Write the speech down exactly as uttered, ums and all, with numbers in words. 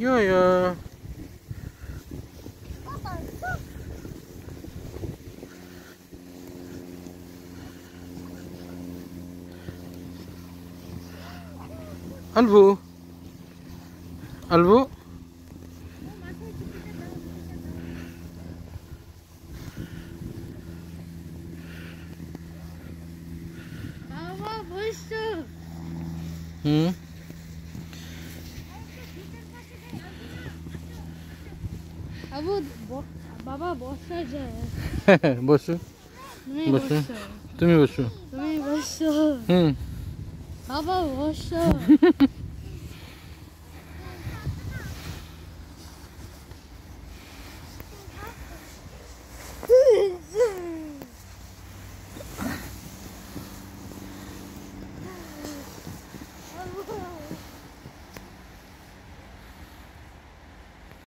야야. 알부. 알부. 아빠 벌써. 응? 아빠 뭐 বাবা বসা যায় বসো তুমি বসো বসো তুমি বসো তুমি বসো হুম বাবা বসো